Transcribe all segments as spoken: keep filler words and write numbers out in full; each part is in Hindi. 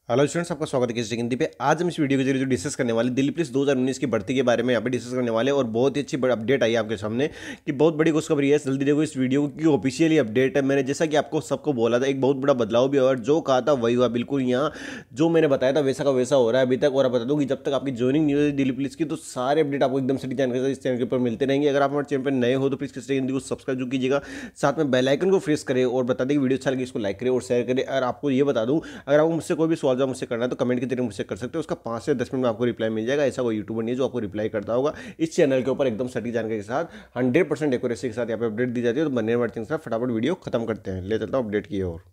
हेलो स्टूडेंट्स, आपका स्वागत है किसी हिंदी पे। आज हम इस वीडियो के जरिए जो डिस्कस करने वाले दिल्ली पुलिस दो हज़ार उन्नीस की भर्ती के बारे में यहाँ पे डिस्कस करने वाले हैं। और बहुत ही अच्छी अपडेट आई है आपके सामने कि बहुत बड़ी खुशखबरी है। जल्दी देखो इस वीडियो की ऑफिशियली अपडेट है। मैंने जैसा कि आपको सबको बोला था, एक बहुत बड़ा बदलाव भी हुआ और जो कहा था वही हुआ। बिल्कुल यहाँ जो मैंने बताया था वैसा का वैसा हो रहा है अभी तक। और आप बता दूँ कि जब तक आपकी ज्वाइनिंग नहीं होती दिल्ली पुलिस की, तो सारे अपडेट आपको एकदम सटीक जानकारी इस चैनल के ऊपर मिलते रहेंगे। अगर आप हमारे चैनल पर नए हो तो प्लीज़ किसी हिंदी को सब्सक्राइब जो कीजिएगा, साथ में बेल आइकन को प्रेस करें और बता दें कि वीडियो अच्छा लगे इसको लाइक करें और शेयर करें। और आपको ये बता दूँ, अगर आपको मुझसे कोई भी सवाल जवाब मुझसे करना है तो कमेंट के जरिए मुझसे कर सकते हो। उसका पाँच से दस मिनट में आपको रिप्लाई मिल जाएगा। ऐसा कोई यूट्यूबर नहीं है जो आपको रिप्लाई करता होगा। इस चैनल के ऊपर एकदम सटीक जानकारी के साथ हंड्रेड परसेंट एक्यूरेसी के साथ यहाँ पे अपडेट दी जाती है। तो बनने वाले के साथ फटाफट वीडियो खत्म करते हैं, ले चलता हूँ अपडेट की ओर।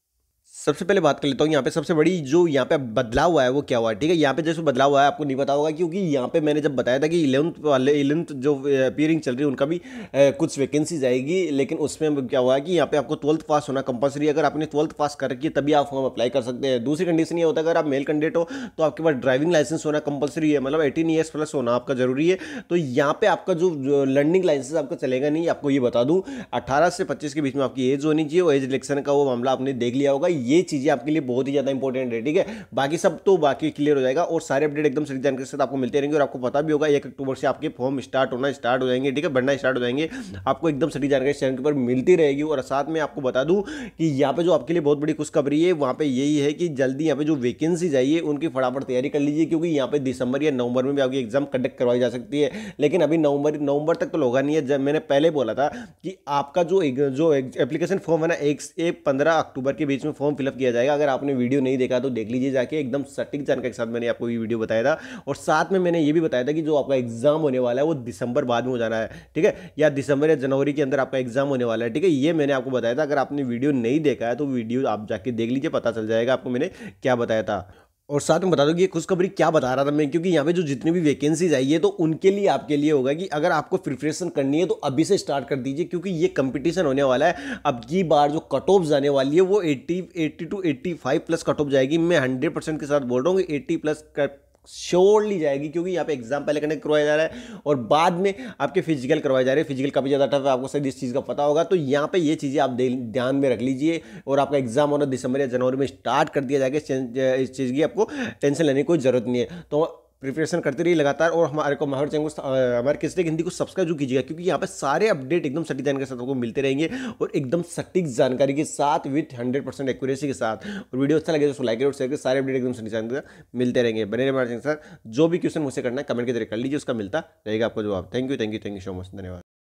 सबसे पहले बात कर लेता हूँ यहाँ पे सबसे बड़ी जो यहाँ पे बदलाव हुआ है वो क्या हुआ है। ठीक है, यहाँ पे जैसे बदलाव हुआ है आपको नहीं पता होगा, क्योंकि यहाँ पे मैंने जब बताया था कि इलेवंथ वाले इलेवंथ जो अपीयरिंग चल रही है उनका भी ए, कुछ वैकेंसीज आएगी। लेकिन उसमें क्या हुआ है कि यहाँ पे आपको ट्वेल्थ पास होना कंपलसरी है। अगर आपने ट्वेल्थ पास कर रखी है तभी आप फॉर्म अप्लाई कर सकते हैं। दूसरी कंडीशन ये होता है, अगर आप मेल कैंडिडेट हो तो आपके पास ड्राइविंग लाइसेंस होना कंपलसरी है, मतलब एटीन ईयर्स प्लस होना आपका जरूरी है। तो यहाँ पे आपका जो लर्निंग लाइसेंस आपका चलेगा नहीं। आपको ये बता दूँ, अठारह से पच्चीस के बीच में आपकी एज होनी चाहिए। और एज इलेक्शन का वो मामला आपने देख लिया होगा। ये चीज़ें आपके लिए बहुत ही ज्यादा इंपॉर्टेंट है। ठीक है, बाकी सब तो बाकी क्लियर हो जाएगा और सारे अपडेट एकदम सही जानकारी के साथ आपको मिलते रहेंगे। और आपको पता भी होगा एक अक्टूबर से आपके फॉर्म स्टार्ट होना स्टार्ट हो जाएंगे। ठीक है, बढ़ना स्टार्ट हो जाएंगे। आपको एकदम सही जानकारी चैनल के ऊपर मिलती रहेगी। और साथ में आपको बता दूं कि यहाँ पे जो आपके लिए बहुत बड़ी खुशखबरी है वहाँ पे यही है कि जल्दी यहाँ पे जो वैकेंसी आई है उनकी फटाफट तैयारी कर लीजिए, क्योंकि यहाँ पे दिसंबर या नवंबर में भी आपकी एग्जाम कंडक्ट करवाई जा सकती है। लेकिन अभी नवंबर नवंबर तक तो होगा नहीं है। जब मैंने पहले बोला था कि आपका जो जो एप्लीकेशन फॉर्म है ना, एक पंद्रह अक्टूबर के बीच में फॉर्म फिलअप किया जाएगा। अगर आपने वीडियो नहीं देखा तो देख लीजिए जाके, एकदम सटीक जानकारी के साथ मैंने आपको ये वीडियो बताया था। और साथ में मैंने ये भी बताया था कि जो आपका एग्जाम होने वाला है वो दिसंबर बाद में हो जाना है। ठीक है, या दिसंबर या जनवरी के अंदर आपका एग्जाम होने वाला है। ठीक है, ये मैंने आपको बताया था। अगर आपने वीडियो नहीं देखा है तो वीडियो आप जाके देख लीजिए, पता चल जाएगा आपको मैंने क्या बताया था। और साथ में बता दो कि ये खुशखबरी क्या बता रहा था मैं, क्योंकि यहाँ पे जो जितनी भी वैकेंसीज आई है तो उनके लिए आपके लिए होगा कि अगर आपको प्रिपरेशन करनी है तो अभी से स्टार्ट कर दीजिए, क्योंकि ये कंपटीशन होने वाला है। अब की बार जो कट ऑफ जाने वाली है वो अस्सी अस्सी टू पचासी प्लस कट ऑफ जाएगी। मैं हंड्रेड परसेंट के साथ बोल रहा हूँ कि अस्सी प्लस श्योरली जाएगी, क्योंकि यहाँ पे एग्जाम पहले कंडक्ट करवाया जा रहा है और बाद में आपके फिजिकल करवाए जा रहे हैं। फिजिकल का भी ज़्यादा टफ है, आपको शायद इस चीज़ का पता होगा। तो यहाँ पे ये चीज़ें आप ध्यान में रख लीजिए। और आपका एग्जाम होना दिसंबर या जनवरी में स्टार्ट कर दिया जाएगा। इस चीज़ की आपको टेंशन लेने की कोई जरूरत नहीं है। तो प्रिपरेशन करते रहिए लगातार। और हमारे को हमारे चैनल को हमारे किसी हिंदी को सब्सक्राइब जो कीजिएगा, क्योंकि यहाँ पे सारे अपडेट एकदम सटीक जानकारी के साथ आपको मिलते रहेंगे और एकदम सटीक जानकारी के साथ विथ हंड्रेड परसेंट एक्यूरेसी के साथ। और वीडियो अच्छा लगे तो उसको लाइक और शेयर करें। सारे अपडेट एकदम सटीक जानकारी के साथ मिलते रहेंगे। बने रहिए हमारे चैनल के साथ। जो भी क्वेश्चन मुझसे करना है कमेंट के जरिए कर लीजिए, उसका मिलता रहेगा आपको जवाब। Thank you thank you thank you so much, धन्यवाद।